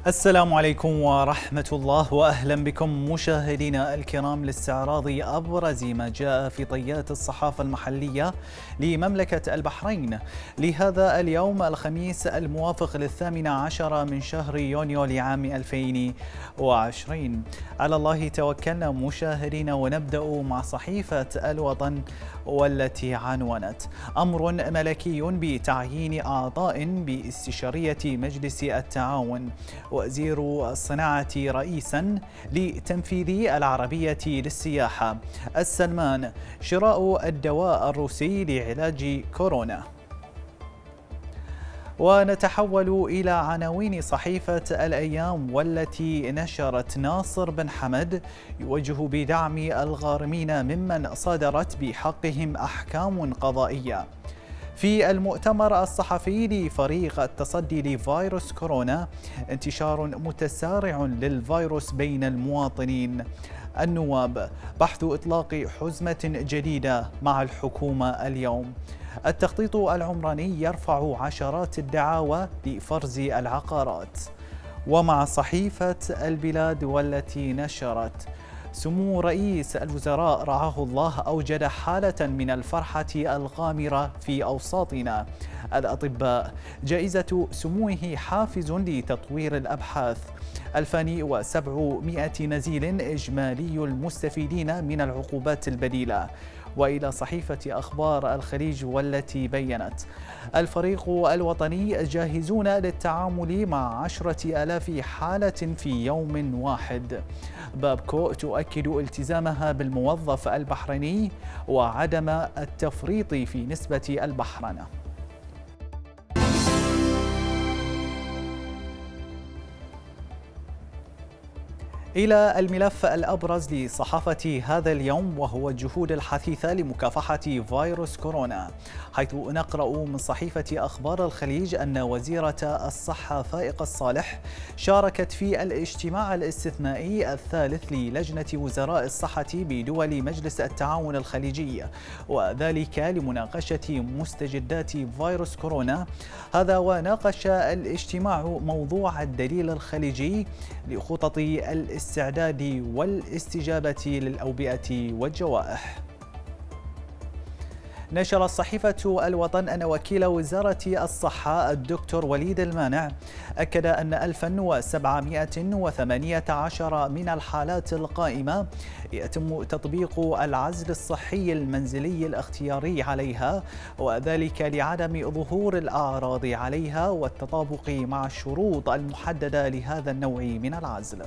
السلام عليكم ورحمة الله، وأهلا بكم مشاهدينا الكرام لاستعراض أبرز ما جاء في طيات الصحافة المحلية لمملكة البحرين لهذا اليوم الخميس الموافق ل18 من شهر يونيو لعام 2020. على الله توكلنا مشاهدينا، ونبدأ مع صحيفة الوطن والتي عنونت: أمر ملكي بتعيين أعضاء باستشارية مجلس التعاون، وزير الصناعة رئيسا لتنفيذ العربية للسياحة، السلمان شراء الدواء الروسي لعلاج كورونا. ونتحول إلى عناوين صحيفة الأيام والتي نشرت: ناصر بن حمد يوجه بدعم الغارمين ممن صادرت بحقهم أحكام قضائية. في المؤتمر الصحفي لفريق التصدي لفيروس كورونا: انتشار متسارع للفيروس بين المواطنين. النواب: بحث إطلاق حزمة جديدة مع الحكومة اليوم. التخطيط العمراني يرفع عشرات الدعاوى لفرز العقارات. ومع صحيفة البلاد والتي نشرت: سمو رئيس الوزراء رعاه الله أوجد حالة من الفرحة الغامرة في أوساطنا. الأطباء: جائزة سموه حافز لتطوير الأبحاث. 2700 نزيل إجمالي المستفيدين من العقوبات البديلة. وإلى صحيفة أخبار الخليج والتي بيّنت: الفريق الوطني جاهزون للتعامل مع 10,000 حالة في يوم واحد. بابكو تؤكد التزامها بالموظف البحريني وعدم التفريط في نسبة البحرنة. إلى الملف الأبرز لصحافة هذا اليوم، وهو الجهود الحثيثة لمكافحة فيروس كورونا، حيث نقرأ من صحيفة أخبار الخليج أن وزيرة الصحة فائقة الصالح شاركت في الاجتماع الاستثنائي الثالث للجنة وزراء الصحة بدول مجلس التعاون الخليجي، وذلك لمناقشة مستجدات فيروس كورونا. هذا وناقش الاجتماع موضوع الدليل الخليجي لخطط الاستعداد والاستجابة للأوبئة والجوائح. نشر الصحيفة الوطن أن وكيل وزارة الصحة الدكتور وليد المانع أكد أن 1718 من الحالات القائمة يتم تطبيق العزل الصحي المنزلي الاختياري عليها، وذلك لعدم ظهور الأعراض عليها والتطابق مع الشروط المحددة لهذا النوع من العزل.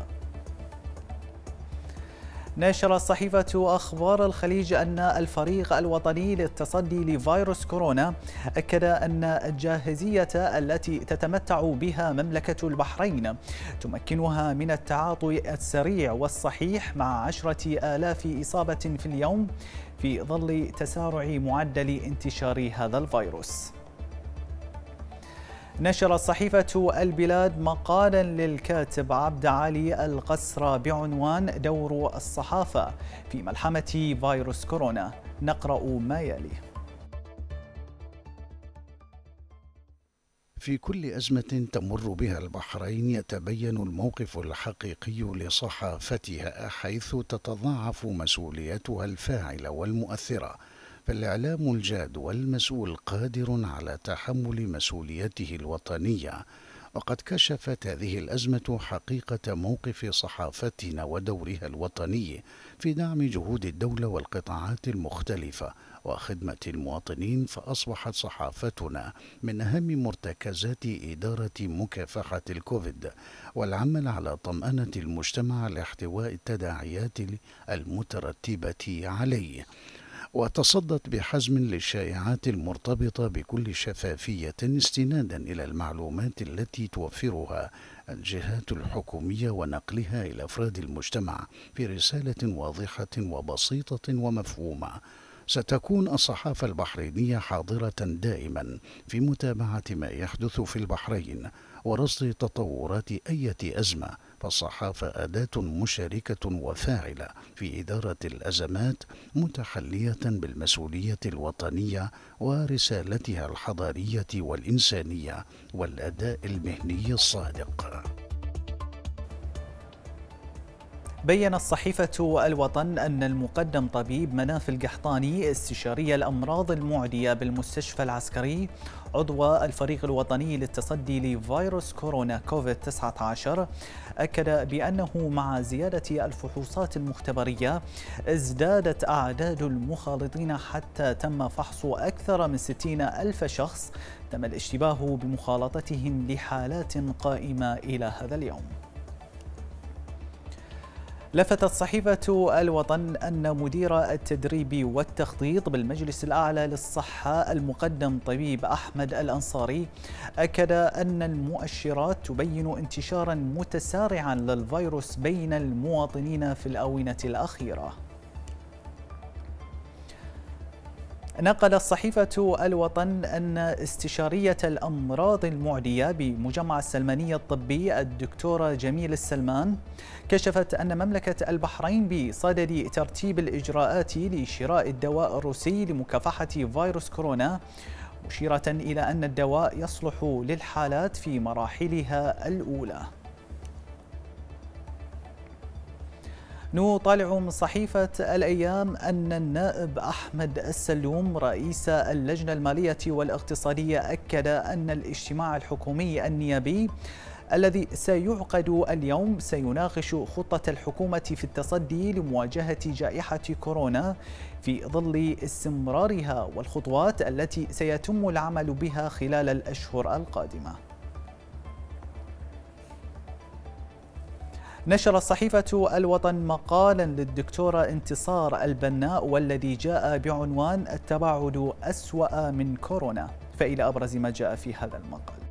نشر صحيفة أخبار الخليج أن الفريق الوطني للتصدي لفيروس كورونا أكد أن الجاهزية التي تتمتع بها مملكة البحرين تمكنها من التعاطي السريع والصحيح مع 10,000 إصابة في اليوم في ظل تسارع معدل انتشار هذا الفيروس. نشر صحيفة البلاد مقالا للكاتب عبد علي القسرة بعنوان: دور الصحافة في ملحمة فيروس كورونا. نقرأ ما يلي: في كل أزمة تمر بها البحرين يتبين الموقف الحقيقي لصحافتها، حيث تتضاعف مسؤوليتها الفاعلة والمؤثرة، فالإعلام الجاد والمسؤول قادر على تحمل مسؤوليته الوطنية. وقد كشفت هذه الأزمة حقيقة موقف صحافتنا ودورها الوطني في دعم جهود الدولة والقطاعات المختلفة وخدمة المواطنين، فأصبحت صحافتنا من أهم مرتكزات إدارة مكافحة الكوفيد والعمل على طمأنة المجتمع لاحتواء التداعيات المترتبة عليه. وتصدت بحزم للشائعات المرتبطة بكل شفافية استنادا إلى المعلومات التي توفرها الجهات الحكومية ونقلها إلى أفراد المجتمع في رسالة واضحة وبسيطة ومفهومة. ستكون الصحافة البحرينية حاضرة دائما في متابعة ما يحدث في البحرين ورصد تطورات أي أزمة، فالصحافة أداة مشاركة وفاعلة في إدارة الأزمات، متحلية بالمسؤولية الوطنية ورسالتها الحضارية والإنسانية والأداء المهني الصادق. بيّن الصحيفة الوطن أن المقدم طبيب مناف القحطاني استشاري الأمراض المعدية بالمستشفى العسكري عضو الفريق الوطني للتصدي لفيروس كورونا كوفيد-19 أكد بأنه مع زيادة الفحوصات المختبرية ازدادت أعداد المخالطين حتى تم فحص أكثر من 60 ألف شخص تم الاشتباه بمخالطتهم لحالات قائمة إلى هذا اليوم. لفتت صحيفة الوطن أن مدير التدريب والتخطيط بالمجلس الأعلى للصحة المقدم طبيب أحمد الأنصاري أكد أن المؤشرات تبين انتشارا متسارعا للفيروس بين المواطنين في الآونة الأخيرة. نقل الصحيفة الوطن أن استشارية الأمراض المعدية بمجمع السلماني الطبي الدكتورة جميل السلمان كشفت أن مملكة البحرين بصدد ترتيب الإجراءات لشراء الدواء الروسي لمكافحة فيروس كورونا، مشيرة إلى أن الدواء يصلح للحالات في مراحلها الأولى. نطالع من صحيفة الأيام أن النائب أحمد السلوم رئيس اللجنة المالية والاقتصادية أكد أن الاجتماع الحكومي النيابي الذي سيعقد اليوم سيناقش خطة الحكومة في التصدي لمواجهة جائحة كورونا في ظل استمرارها والخطوات التي سيتم العمل بها خلال الأشهر القادمة. نشر الصحيفة الوطن مقالا للدكتورة انتصار البناء والذي جاء بعنوان التباعد أسوأ من كورونا، فإلى أبرز ما جاء في هذا المقال.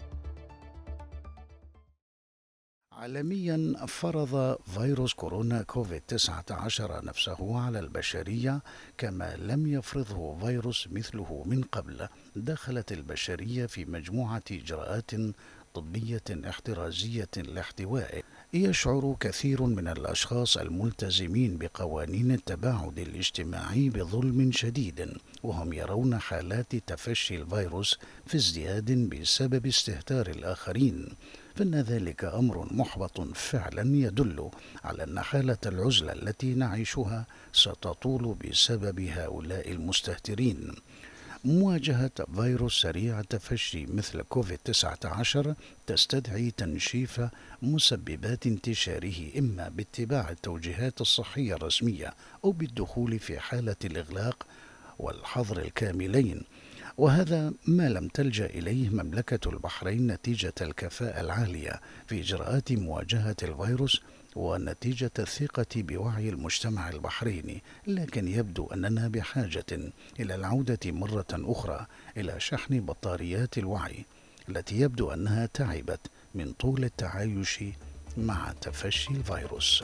عالميا فرض فيروس كورونا كوفيد-19 نفسه على البشرية كما لم يفرضه فيروس مثله من قبل. دخلت البشرية في مجموعة إجراءات طبية احترازية لاحتوائه. يشعر كثير من الأشخاص الملتزمين بقوانين التباعد الاجتماعي بظلم شديد، وهم يرون حالات تفشي الفيروس في ازدياد بسبب استهتار الآخرين، فإن ذلك أمر محبط فعلا يدل على أن حالة العزلة التي نعيشها ستطول بسبب هؤلاء المستهترين. مواجهة فيروس سريع التفشي مثل كوفيد-19 تستدعي تنشيف مسببات انتشاره إما باتباع التوجيهات الصحية الرسمية أو بالدخول في حالة الإغلاق والحظر الكاملين، وهذا ما لم تلجأ إليه مملكة البحرين نتيجة الكفاءة العالية في إجراءات مواجهة الفيروس ونتيجة الثقة بوعي المجتمع البحريني. لكن يبدو أننا بحاجة إلى العودة مرة أخرى إلى شحن بطاريات الوعي التي يبدو أنها تعبت من طول التعايش مع تفشي الفيروس.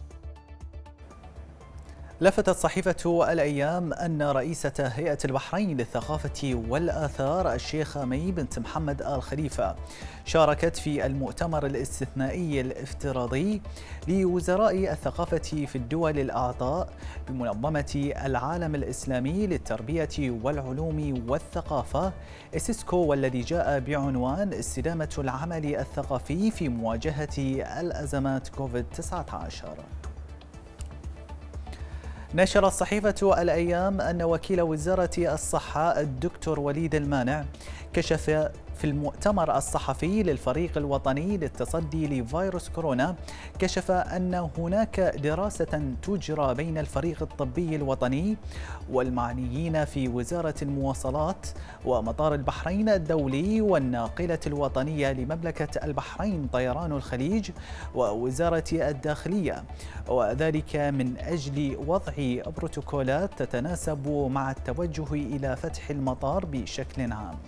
لفتت صحيفة الأيام أن رئيسة هيئة البحرين للثقافة والآثار الشيخة مي بنت محمد آل خليفة شاركت في المؤتمر الاستثنائي الافتراضي لوزراء الثقافة في الدول الأعضاء بمنظمة العالم الإسلامي للتربية والعلوم والثقافة إسيسكو، والذي جاء بعنوان استدامة العمل الثقافي في مواجهة الأزمات كوفيد-19. نشرت صحيفة الأيام أن وكيل وزارة الصحة الدكتور وليد المانع كشف في المؤتمر الصحفي للفريق الوطني للتصدي لفيروس كورونا كشف أن هناك دراسة تجرى بين الفريق الطبي الوطني والمعنيين في وزارة المواصلات ومطار البحرين الدولي والناقلة الوطنية لمملكة البحرين طيران الخليج ووزارة الداخلية، وذلك من أجل وضع بروتوكولات تتناسب مع التوجه إلى فتح المطار بشكل عام.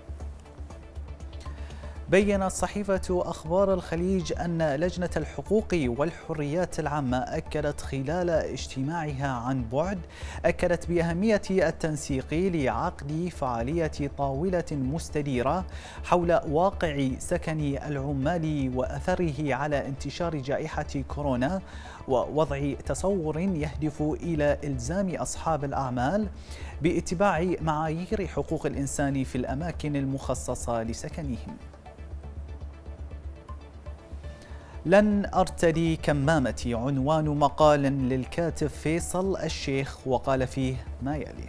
بيّنت صحيفة أخبار الخليج أن لجنة الحقوق والحريات العامة أكدت خلال اجتماعها عن بعد بأهمية التنسيق لعقد فعالية طاولة مستديرة حول واقع سكن العمال وأثره على انتشار جائحة كورونا ووضع تصور يهدف إلى إلزام أصحاب الأعمال باتباع معايير حقوق الإنسان في الأماكن المخصصة لسكنهم. لن أرتدي كمامتي عنوان مقال للكاتب فيصل الشيخ، وقال فيه ما يلي: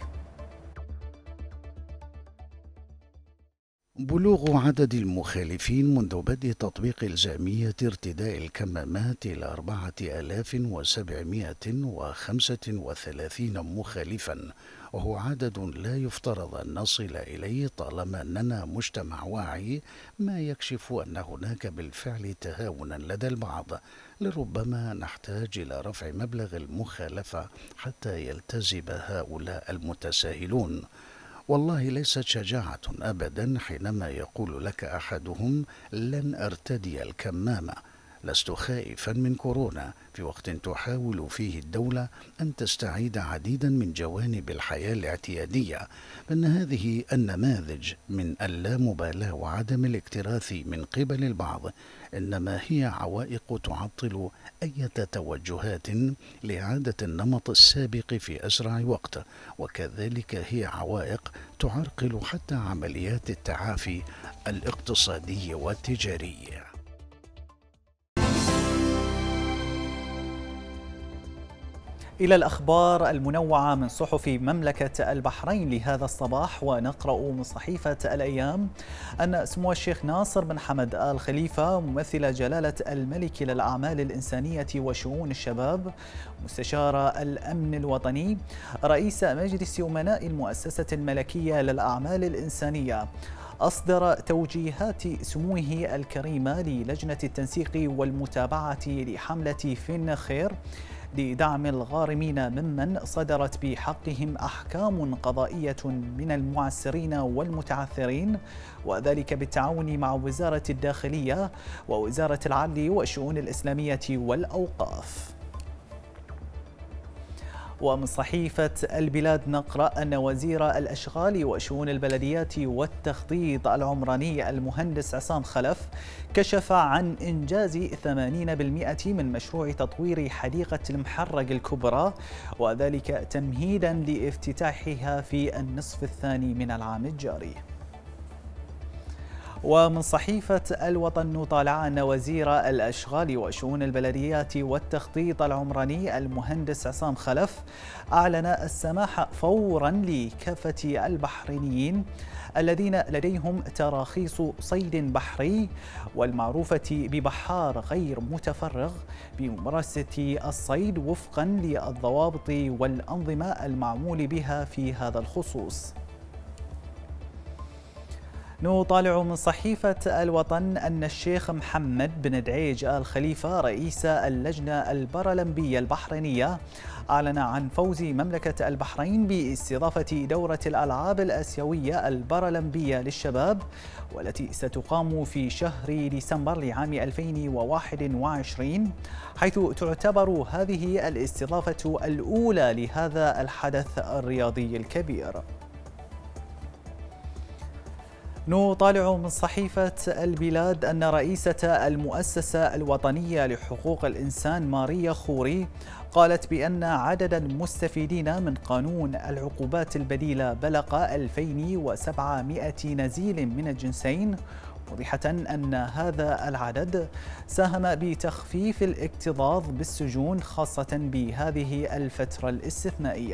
بلوغ عدد المخالفين منذ بدء تطبيق إلزامية ارتداء الكمامات إلى 4735 مخالفا، وهو عدد لا يفترض أن نصل إليه طالما أننا مجتمع واعي، ما يكشف أن هناك بالفعل تهاونا لدى البعض. لربما نحتاج إلى رفع مبلغ المخالفة حتى يلتزم هؤلاء المتساهلون. والله ليست شجاعة أبدا حينما يقول لك أحدهم لن أرتدي الكمامة. لست خائفا من كورونا في وقت تحاول فيه الدولة أن تستعيد عديدا من جوانب الحياة الاعتيادية، فإن هذه النماذج من اللامبالاة وعدم الاكتراث من قبل البعض إنما هي عوائق تعطل أي توجهات لإعادة النمط السابق في أسرع وقت، وكذلك هي عوائق تعرقل حتى عمليات التعافي الاقتصادي والتجاري. إلى الأخبار المنوعة من صحف مملكة البحرين لهذا الصباح، ونقرأ من صحيفة الأيام أن سمو الشيخ ناصر بن حمد آل خليفة ممثل جلالة الملك للأعمال الإنسانية وشؤون الشباب، مستشار الأمن الوطني، رئيس مجلس أمناء المؤسسة الملكية للأعمال الإنسانية، أصدر توجيهات سموه الكريمة للجنة التنسيق والمتابعة لحملة فين خير لدعم الغارمين ممن صدرت بحقهم أحكام قضائية من المعسرين والمتعثرين، وذلك بالتعاون مع وزارة الداخلية ووزارة العدل والشؤون الإسلامية والأوقاف. ومن صحيفة البلاد نقرأ أن وزير الأشغال وشؤون البلديات والتخطيط العمراني المهندس عصام خلف كشف عن إنجاز 80% من مشروع تطوير حديقة المحرق الكبرى، وذلك تمهيدا لافتتاحها في النصف الثاني من العام الجاري. ومن صحيفة الوطن نطالع أن وزير الأشغال وشؤون البلديات والتخطيط العمراني المهندس عصام خلف أعلن السماح فورا لكافة البحرينيين الذين لديهم تراخيص صيد بحري والمعروفة ببحار غير متفرغ بممارسة الصيد وفقا للضوابط والأنظمة المعمول بها في هذا الخصوص. نطالع من صحيفة الوطن أن الشيخ محمد بن دعيج آل خليفة رئيس اللجنة البارالمبية البحرينية أعلن عن فوز مملكة البحرين باستضافة دورة الألعاب الآسيوية البارالمبية للشباب، والتي ستقام في شهر ديسمبر لعام 2021، حيث تعتبر هذه الاستضافة الأولى لهذا الحدث الرياضي الكبير. نطالع من صحيفة البلاد أن رئيسة المؤسسة الوطنية لحقوق الإنسان ماريا خوري قالت بأن عدد المستفيدين من قانون العقوبات البديلة بلغ 2700 نزيل من الجنسين، موضحة أن هذا العدد ساهم بتخفيف الاكتظاظ بالسجون خاصة بهذه الفترة الاستثنائية.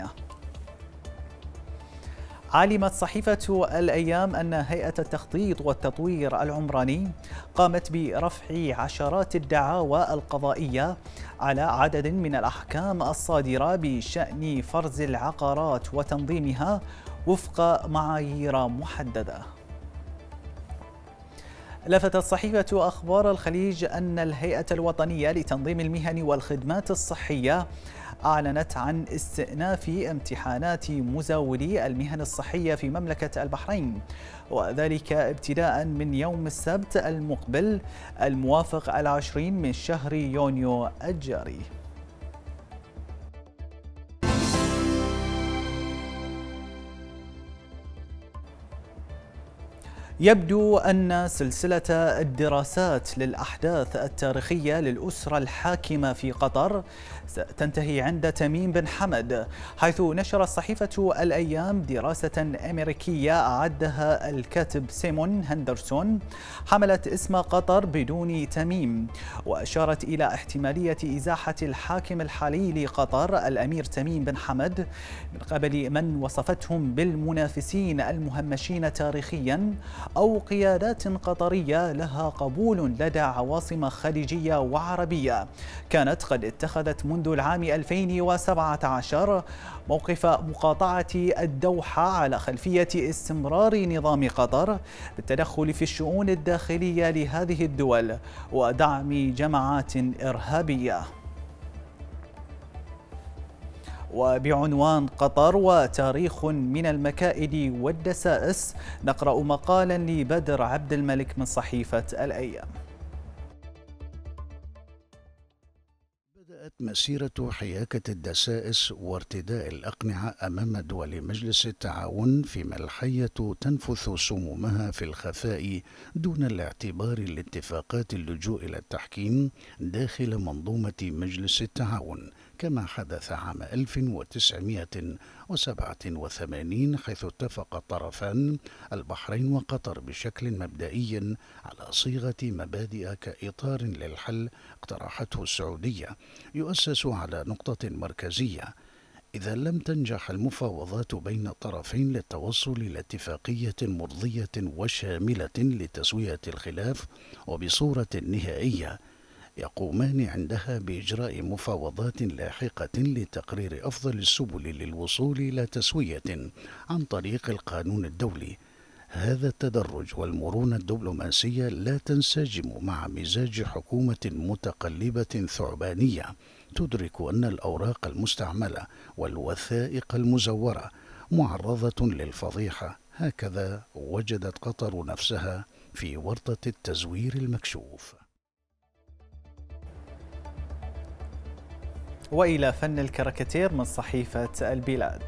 علمت صحيفة الأيام أن هيئة التخطيط والتطوير العمراني قامت برفع عشرات الدعاوى القضائية على عدد من الأحكام الصادرة بشأن فرز العقارات وتنظيمها وفق معايير محددة. لفتت صحيفة أخبار الخليج أن الهيئة الوطنية لتنظيم المهن والخدمات الصحية أعلنت عن استئناف امتحانات مزاولي المهن الصحية في مملكة البحرين، وذلك ابتداء من يوم السبت المقبل الموافق 20 من شهر يونيو الجاري. يبدو أن سلسلة الدراسات للأحداث التاريخية للأسرة الحاكمة في قطر ستنتهي عند تميم بن حمد، حيث نشرت صحيفة الأيام دراسة أمريكية أعدها الكاتب سيمون هندرسون حملت اسم قطر بدون تميم، وأشارت إلى احتمالية إزاحة الحاكم الحالي لقطر الأمير تميم بن حمد من قبل من وصفتهم بالمنافسين المهمشين تاريخياً أو قيادات قطرية لها قبول لدى عواصم خليجية وعربية كانت قد اتخذت منذ العام 2017 موقف مقاطعة الدوحة على خلفية استمرار نظام قطر بالتدخل في الشؤون الداخلية لهذه الدول ودعم جماعات إرهابية. وبعنوان قطر وتاريخ من المكائد والدسائس نقرأ مقالا لبدر عبد الملك من صحيفة الأيام. بدأت مسيرة حياكة الدسائس وارتداء الأقنعة أمام دول مجلس التعاون فيما الحية تنفث سمومها في الخفاء دون الاعتبار لاتفاقات اللجوء إلى التحكيم داخل منظومة مجلس التعاون، كما حدث عام 1987 حيث اتفق الطرفان البحرين وقطر بشكل مبدئي على صيغة مبادئ كإطار للحل اقترحته السعودية يؤسس على نقطة مركزية: إذا لم تنجح المفاوضات بين الطرفين للتوصل إلى اتفاقية مرضية وشاملة لتسوية الخلاف وبصورة نهائية، يقومان عندها بإجراء مفاوضات لاحقة لتقرير أفضل السبل للوصول إلى تسوية عن طريق القانون الدولي. هذا التدرج والمرونة الدبلوماسية لا تنسجم مع مزاج حكومة متقلبة ثعبانية تدرك أن الأوراق المستعملة والوثائق المزورة معرضة للفضيحة. هكذا وجدت قطر نفسها في ورطة التزوير المكشوف. وإلى فن الكاريكاتير من صحيفة البلاد.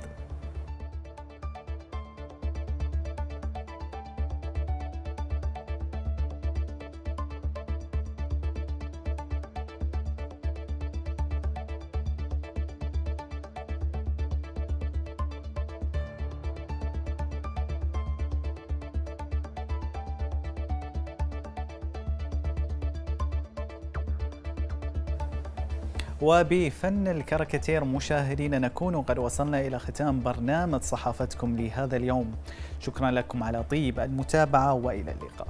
وبفن الكاريكاتير مشاهدينا نكون قد وصلنا إلى ختام برنامج صحافتكم لهذا اليوم. شكرا لكم على طيب المتابعة وإلى اللقاء.